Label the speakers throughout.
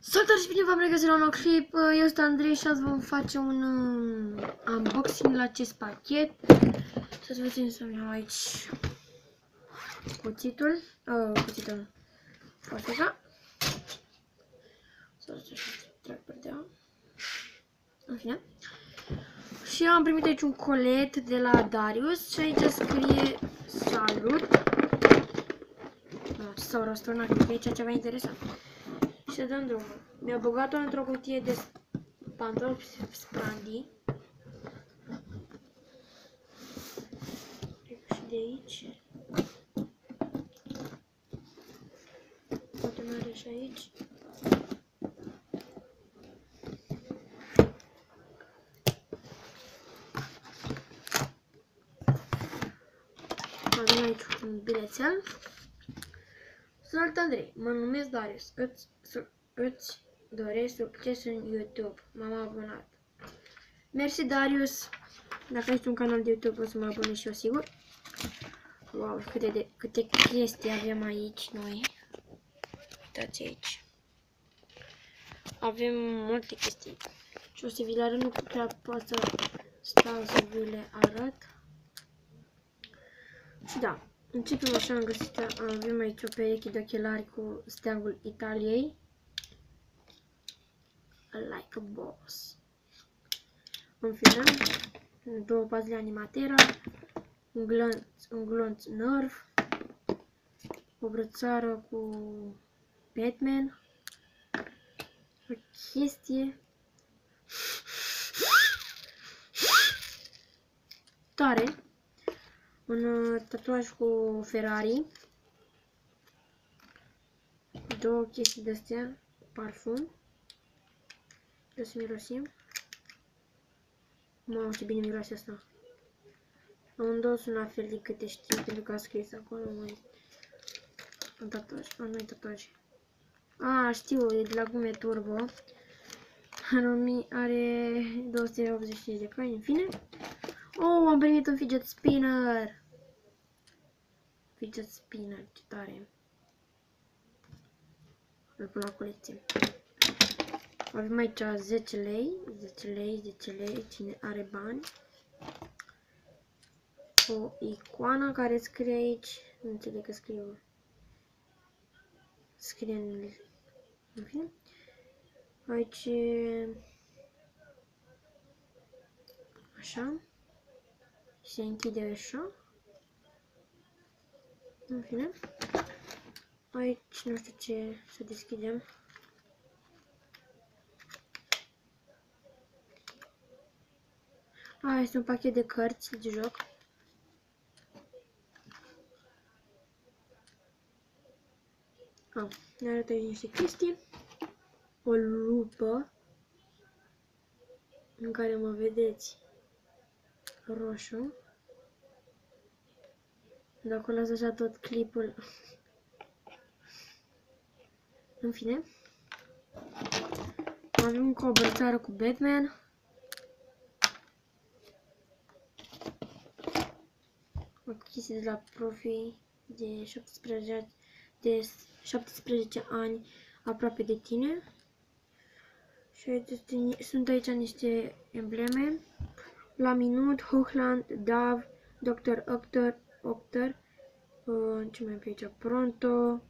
Speaker 1: Salutare și bine v-am regăsit la un nou clip. Eu sunt Andrei și azi vom face un unboxing la acest pachet. Să vedem să-mi iau aici cuțitul. Foarfeca. Să trag perdea. În fine. Și am primit aici un colet de la Darius și aici scrie salut. S-au răsturnat, cred că e aici ceva interesant. Și să dăm drumul. Mi-a băgat-o într-o cutie de pantofi Sprandi. Și de aici. Poate mai are și aici. Avem aici un bilețel. Salut Andrei, mă numesc Darius. Îți doresc succes în YouTube. M-am abonat. Mersi Darius. Dacă ești un canal de YouTube o să mă abonez și eu sigur. Wow, câte chestii avem aici noi. Uitați aici. Avem multe chestii. Și o să vi le arăt, nu prea pot să stau să vi le arăt. Și da, începem așa, am găsit, avem aici o pereche de ochelari cu steagul Italiei. Like a boss. În final, două pazile Animatera, un glonț Nerf, o brățară cu Batman, o chestie tare, un tatuaj cu Ferrari, două chestii de-astea, parfum, o să mirosim. Mamă, ce bine miroase asta. Amândouă sunt la fel de câte știu, pentru că a scris acolo un tatuaj. Nu e tatuaj. Știu, e de la Gume Turbo. Are 285 de cai, în fine. Am primit un fidget spinner. Fidget spinner, ce tare. Îl pun la colecție. Avem aici 10 lei, 10 lei, 10 lei, cine are bani. O icoană care scrie aici, nu înțeleg că scrie în fine. Aici, așa, se închide așa, în fine. Aici nu știu ce să deschidem. Este un pachet de cărți de joc. Ne arată aici niște chestii. O lupă în care mă vedeți roșu. Dacă las așa tot clipul. În fine. Avem încă o brățară cu Batman. O chestie de la Profi de 17 ani, aproape de tine. Și sunt aici niște embleme. La Minut, Hochland, Dav, Dr. Octor, ce mai pe aici? Pronto,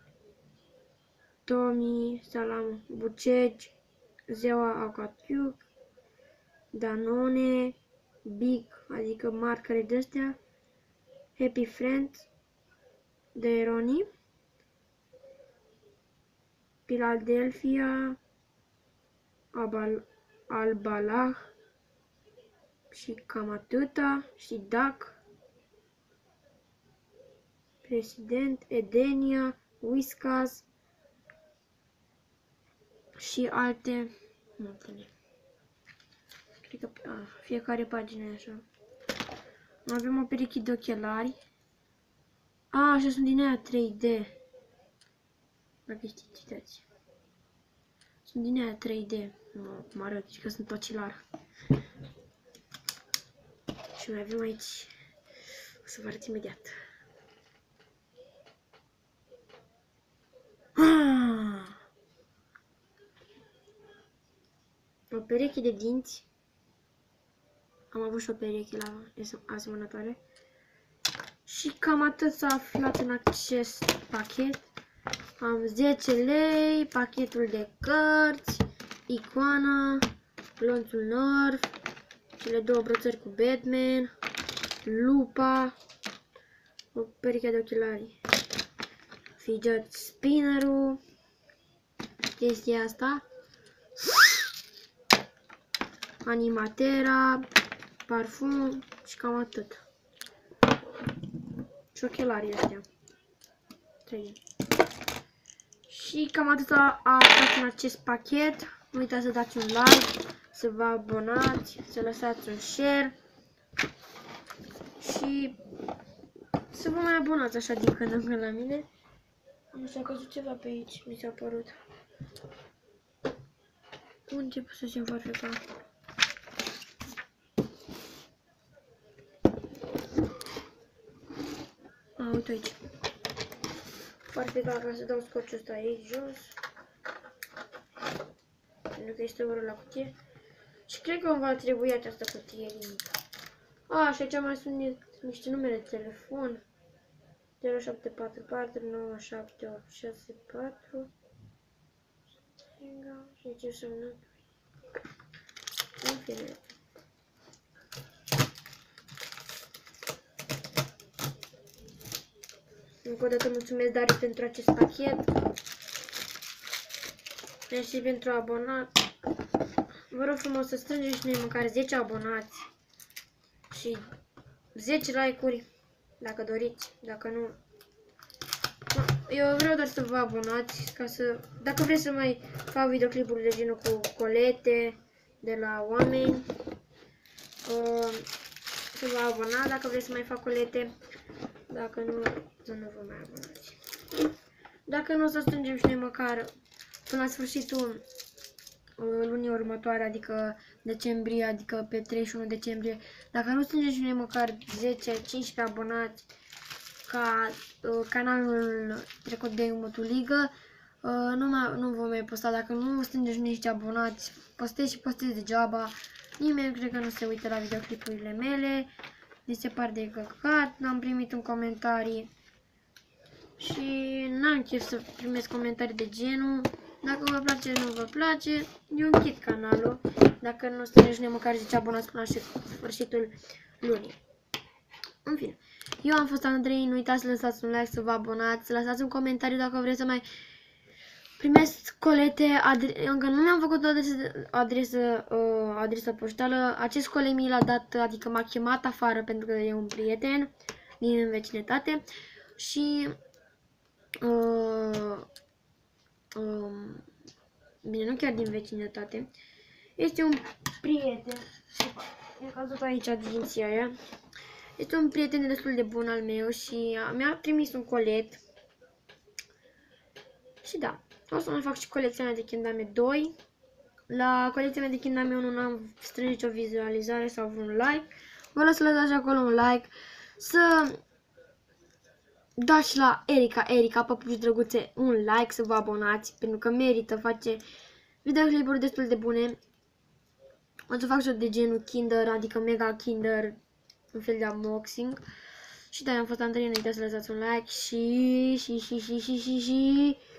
Speaker 1: Tommy, Salam, Bucegi, Zewa Acatiuc, Danone, Big, adică marcare de-astea, Happy Friends, de Roni, Philadelphia, Albalah și cam atâta, și Duck, President, Edenia, Whiskas și alte mulțime. Cred că fiecare pagină e așa. Avem o pereche de ochelari. Așa sunt din aia 3D. Dacă știți, citați. Sunt din aia 3D. Mă arăt, că sunt ocelar. Și mai avem aici. O să vă arăt imediat. o pereche de dinți. Am avut și o pereche la asemănătoare. Și cam atât s-a aflat în acest pachet. Am 10 lei, pachetul de cărți, icoana, glonțul Nerf, cele două brățări cu Batman, lupa, o pereche de ochelari, fidget spinnerul, chestia asta, animatera, parfum și cam atât. Și ochelarii ăștia. 3. Și cam atât a aflat în acest pachet. Nu uitați să dați un like, să vă abonați, să lăsați un share și să vă mai abonați așa din când în când la mine. Nu știu, a căzut ceva pe aici, mi s-a părut. Unde pot să simt farfeca? Uite aici. Farfeca, ca să dau scotchul ăsta aici jos. Pentru că este oră la cutie. Și cred că îmi va trebui această cutie limită. Și aici mai sunt niște numere de telefon. 0744 97864. Și ce semnă? În fine. Încă o dată mulțumesc, Darius, pentru acest pachet. Mersi pentru abonat. Vă rog frumos să strângem și noi măcar 10 abonați și 10 like-uri, dacă doriți, dacă nu. Eu vreau doar să vă abonați, ca să, dacă vreți să mai fac videoclipuri de genul cu colete de la oameni, să vă abonați dacă vreți să mai fac colete, dacă nu, să nu vă mai abonați. Dacă nu, o să strângem și noi măcar până la sfârșitul lunii următoare, adică decembrie, adică pe 31 decembrie, dacă nu strângem și noi măcar 10-15 abonați ca canalul trecut de Motuligă, nu vom mai posta. Dacă nu strângeți niște abonați, postez și postez degeaba. Nimeni cred că nu se uită la videoclipurile mele. Mi se par de căcat, n-am primit în comentarii și n-am chef să primesc comentarii de genul. Dacă vă place, nu vă place, eu închid canalul. Dacă nu strângeți măcar 10 abonați până la sfârșitul lunii. În fine, eu am fost Andrei, nu uitați să lăsați un like, să vă abonați, să lăsați un comentariu dacă vreți să mai primesc colete. Încă nu mi-am făcut o adresă poștală. Acest coleg mi l-a dat, adică m-a chemat afară pentru că e un prieten din vecinătate și bine, nu chiar din vecinătate. Este un prieten. E cazut aici dinția aia. Este un prieten destul de bun al meu și mi-a trimis un colet. Și da, o să mai fac și colecția mea de Kendame 2. La colecția mea de Kendame 1 n-am strâns nicio vizualizare sau un like. Vă las să lăsați acolo un like. Să dați la Erica, Păpuși Drăguțe, un like, să vă abonați, pentru că merită, face videoclipuri destul de bune. O să fac și de genul Kinder, adică Mega Kinder, un fel de unboxing. Și da, am fost Andrei, nu uitați să lăsați un like și